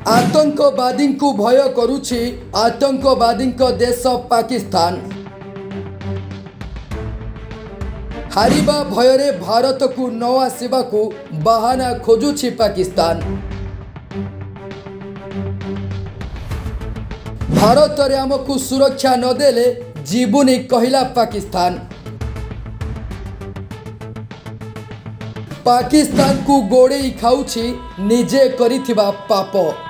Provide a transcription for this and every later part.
आतंकवादी को भय करुछि आतंकवादी देश पाकिस्तान। हारिबा भୟରେ भारत को न आसिबा को बहाना खोजुछि पाकिस्तान। भारत रे हमकु सुरक्षा न देले जीवनी कहिला पाकिस्तान। पाकिस्तान को गोड़े खाऊछि निजे करिथिबा पाप।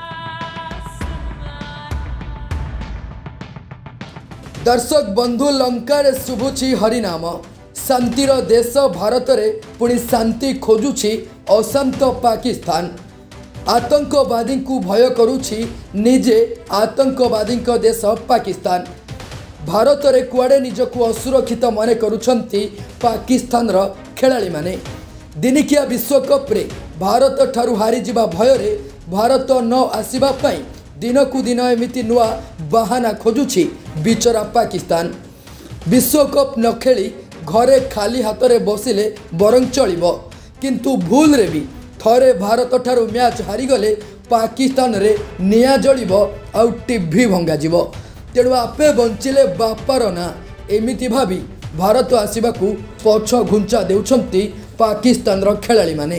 दर्शक बंधु लंकार शुभुछि हरिनाम। शांतिर देश भारत रे पुणी शांति खोजुछि अशांत पाकिस्तान। आतंकवादी को भय करुछि निजे आतंकवादी देश पाकिस्तान। भारत रे कुआडे निजको असुरक्षित मने करुछंती पाकिस्तान रो खेलाड़ी माने। दिनिकिया विश्वकप रे भारत ठारू हारी जिबा भय रे भारत न आसीबा पई दिनकू दिन एमिति नुआ बहाना खोजुछि बिचरा पाकिस्तान। विश्वकप न खेली घरे खाली हाथ रे बसिले बरं चलिबो, किंतु भूल रे भी थरे भारत ठारू मैच हारी गले पाकिस्तान रे निया जलिबो आउ टीवी भंगा जिवो। तेणु आपे बंचिले बापार ना एमिति भाबी भारत आसीबाकू पछ घुंचा देउछंती पाकिस्तान रो खेलाड़ी माने।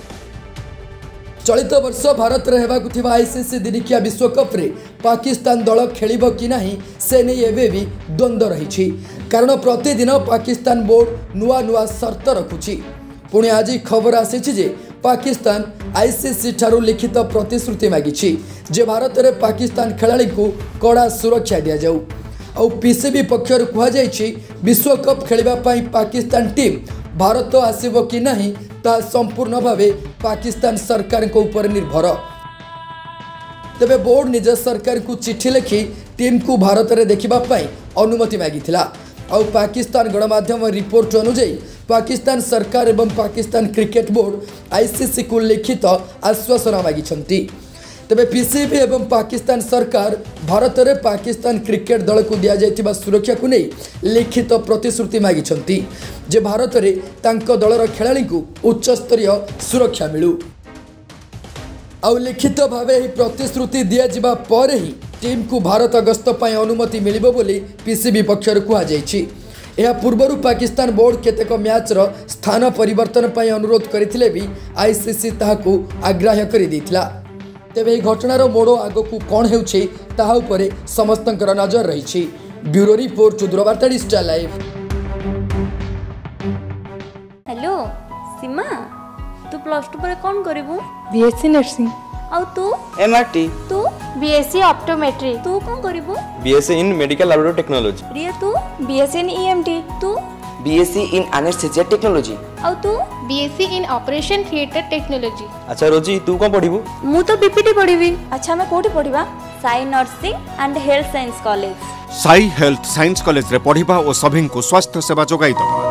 चलित वर्ष भारत रे हेबाकू थिबा आईसीसी दिनिकिया विश्वकप रे पाकिस्तान दल खेलिबो कि नाही से नै एबे भी द्वंद्व रहिछि। कारण प्रतिदिन पाकिस्तान बोर्ड नुआ नुआ शर्त रखुछि। पुणी आज खबर आसीछि जे पाकिस्तान आईसीसी ठारू लिखित प्रतिश्रुति मागिछि जे भारत रे पाकिस्तान खेलाड़ी को कड़ा सुरक्षा दिया जाऊ। और पीसीबी पक्षर कहा जायछि विश्वकप खेलिबा पई पाकिस्तान टीम भारत आसीबो कि नाही ता संपूर्ण भावे पाकिस्तान सरकार को ऊपर निर्भर। तबे बोर्ड निज सरकार को चिठी लिखि टीम को भारत रे देखिबा पई अनुमति मागिथिला। और पाकिस्तान गणमाध्यम रिपोर्ट अनुसार पाकिस्तान सरकार एवं पाकिस्तान क्रिकेट बोर्ड आईसीसी को लिखित आश्वासन मागिछंती। तबे पीसीबी एवं पाकिस्तान सरकार भारत रे पाकिस्तान क्रिकेट दल को दिया जायतिबा सुरक्षा को नहीं लिखित प्रतिश्रुति मागिछंती जे भारत रे तांको दलर खेलाड़ी को उच्च स्तरीय सुरक्षा मिलू। आउ लिखित भावे ही प्रतिश्रुति दिया जिबा परे ही टीम को भारत गस्त पई अनुमति मिलिबो बोली पीसीबी पक्षर कहा जायछि। एहा पूर्वरु पाकिस्तान बोर्ड केतेक मैच रो स्थान परिवर्तन पई अनुरोध करथिले भी आईसीसी ताहाकू आग्राह्य करि दैथिला। तेबे एही घटनार मोड़ आगकू कोन हेउछि ताहा उपरे समस्तंकर नजर रहिछि। ब्यूरो रिपोर्ट दूरवार्ता डिजिटल लाइव। हेलो सीमा, तू प्लस 2 पर कोन करिवु? BSc nursing. और तू? एमआरटी। तू? BSc optometry. तू कोन करिवु? BSc in medical laboratory technology. Riya तू? BSc in EMT. तू? BSc in anaesthesia technology. और तू? BSc in operation theatre technology. अच्छा रोजी, तू कोन पढिबु? मु तो बीपीटी पढिबी। अच्छा मैं कोठी पढिबा? Sai nursing and health science college. Sai health science college रे पढ़िबा और सभी को स्वास्थ्य सेवा जोगाई दो।